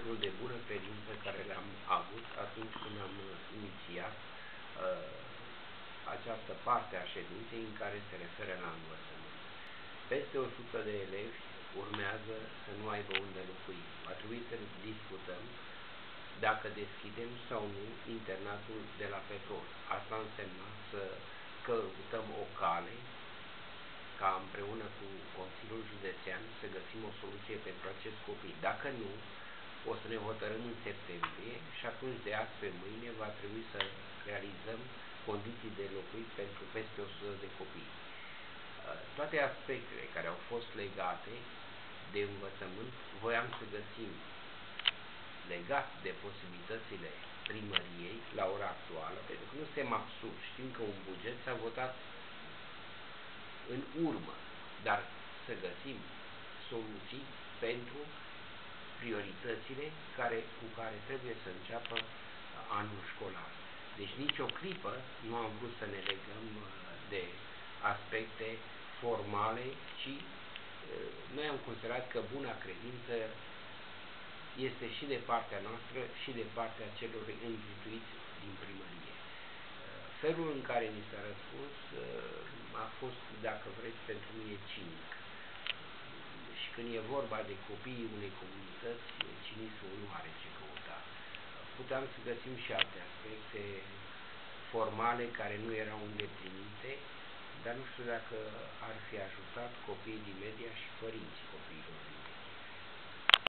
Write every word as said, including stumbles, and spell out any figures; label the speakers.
Speaker 1: caracterul de bună credință care l-am avut atunci când am inițiat uh, această parte a ședinței în care se referă la învățământ. Peste o sută de elevi urmează să nu aibă unde locui. Va trebui să discutăm dacă deschidem sau nu internatul de la Petrol. Asta însemna să căutăm o cale ca împreună cu Consiliul Județean să găsim o soluție pentru acest copii. Dacă nu, o să ne hotărâm în septembrie și atunci de azi pe mâine va trebui să realizăm condiții de locuit pentru peste o sută de copii. Toate aspectele care au fost legate de învățământ voiam să găsim legat de posibilitățile primăriei la ora actuală, pentru că nu suntem absurd. Știm că un buget s-a votat în urmă, dar să găsim soluții pentru prioritățile care, cu care trebuie să înceapă anul școlar. Deci nicio clipă nu am vrut să ne legăm de aspecte formale, ci noi am considerat că buna credință este și de partea noastră și de partea celor înghituiți din primărie. Felul în care ni s-a răspuns a fost, dacă vreți, pentru mine cinic. Și când e vorba de copiii unei comunități, cinismul nu are ce căuta. Puteam să găsim și alte aspecte formale care nu erau îndeplinite, dar nu știu dacă ar fi ajutat copiii din media și părinții copiilor din